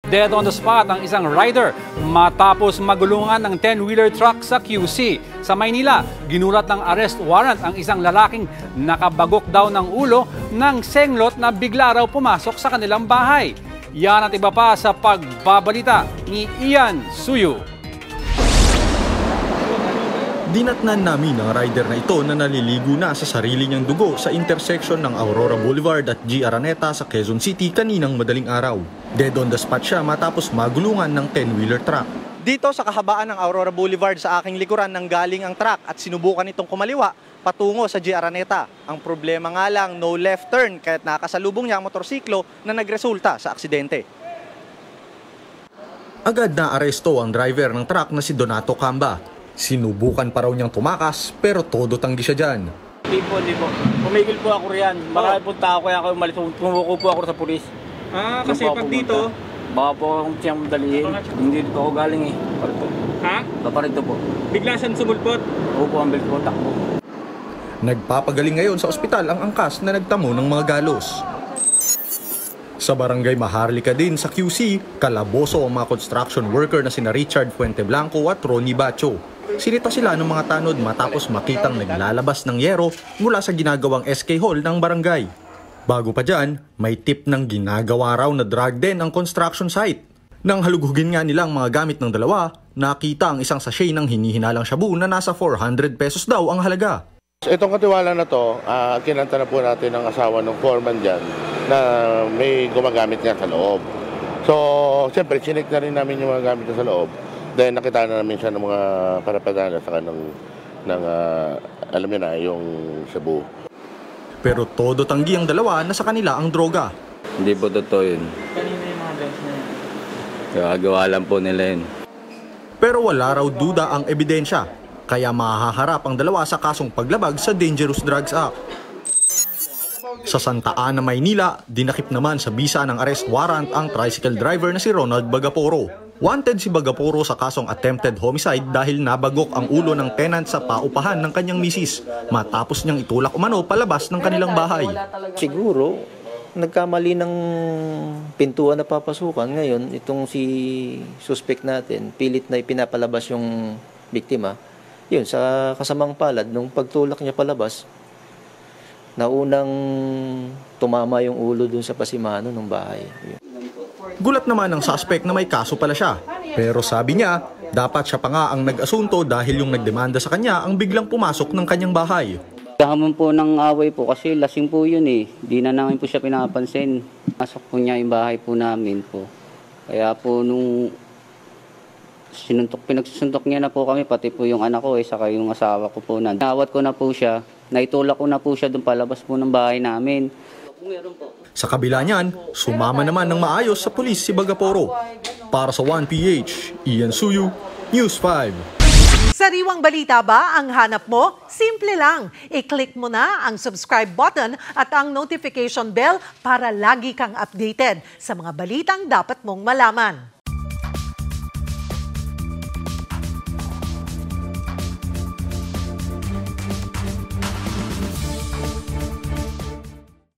Dead on the spot ang isang rider matapos magulungan ng 10-wheeler truck sa QC. Sa Maynila, ginulat ng arrest warrant ang isang lalaking nakabagok daw ng ulo ng senglot na bigla raw pumasok sa kanilang bahay. Yan at iba pa sa pagbabalita ni Ian Suyu. Dinatnan namin ang rider na ito na naliligo na sa sarili niyang dugo sa intersection ng Aurora Boulevard at G. Araneta sa Quezon City kaninang madaling araw. Dead on the spot siya matapos magulungan ng 10-wheeler truck. Dito sa kahabaan ng Aurora Boulevard sa aking likuran nang galing ang truck at sinubukan itong kumaliwa patungo sa G. Araneta. Ang problema nga lang, no left turn kaya't nakasalubong niya ang motorsiklo na nagresulta sa aksidente. Agad na aresto ang driver ng truck na si Donato Camba. Sinubukan pa raw niyang tumakas pero todo tanggi siya dyan. Hindi po. Pumigil po ako riyan. Marami po tao kaya ako umalis. Tumuko po ako sa pulis. Kasi pag dito? Baka po akong siyang dalihin. Hindi dito ako galing eh. Parito. Ha? Paparito po. Bigla siyang sumulpot? Opo, ang bilis po takbo. Nagpapagaling ngayon sa ospital ang angkas na nagtamo ng mga galos. Sa barangay Maharlika din sa QC, kalaboso ang mga construction worker na sina Richard Fuente Blanco at Ronnie Bacho. Sinita sila ng mga tanod matapos makitang naglalabas ng yero mula sa ginagawang SK Hall ng barangay. Bago pa dyan, may tip ng ginagawa raw na drug den ang construction site. Nang halugugin nga nilang mga gamit ng dalawa, nakita ang isang sachet ng hinihinalang shabu na nasa 400 pesos daw ang halaga. Itong katiwala na to, kinanta na po natin ng asawa ng foreman dyan na may gumagamit niya sa loob. So, siyempre, chinik na rin namin yung mga gamit niya sa loob. Dahil nakita na namin siya ng mga karapatan sa alam niyo na, yung shabu. Pero todo tanggi ang dalawa na sa kanila ang droga. Hindi po totoo yun. Kanina yung mga guys na yun? Gagawa lang po nila yun. Pero wala raw duda ang ebidensya, kaya mahaharap ang dalawa sa kasong paglabag sa Dangerous Drugs Act. Sa Santa Ana, Maynila, dinakip naman sa bisa ng arrest warrant ang tricycle driver na si Ronald Bagaporo. Wanted si Bagaporo sa kasong attempted homicide dahil nabagok ang ulo ng tenant sa paupahan ng kanyang misis matapos niyang itulak umano palabas ng kanilang bahay. Siguro, nagkamali ng pintuan na papasukan. Ngayon, itong si suspect natin, pilit na ipinapalabas yung biktima. Yun, sa kasamang palad, nung pagtulak niya palabas, naunang tumama yung ulo dun sa pasimano ng bahay. Gulat naman ang suspect na may kaso pala siya. Pero sabi niya, dapat siya pa nga ang nag-asunto dahil yung nagdemanda sa kanya ang biglang pumasok ng kanyang bahay. Kahamon po ng away po kasi lasing po yun eh. Di na namin po siya pinapansin. Masok po niya yung bahay po namin po. Kaya po nung pinagsusuntok niya na po kami, pati po yung anak ko saka yung asawa ko po. Nawat ko na po siya, naitulak ko na po siya doon palabas po ng bahay namin. Sa kabila niyan, sumama naman ng maayos sa pulis si Bagaporo. Para sa 1PH, Ian Suyu, News 5. Sariwang balita ba ang hanap mo? Simple lang. I-click mo na ang subscribe button at ang notification bell para lagi kang updated sa mga balitang dapat mong malaman.